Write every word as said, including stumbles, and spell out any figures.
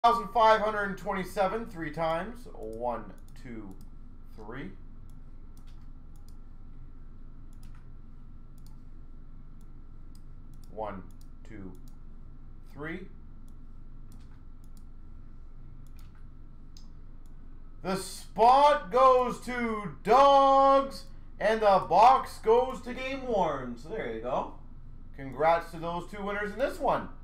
one thousand five hundred twenty-seven, three times. One, two, three. One, two, three. The spot goes to Dogs, and the box goes to Game Worn. So there you go. Congrats to those two winners in this one.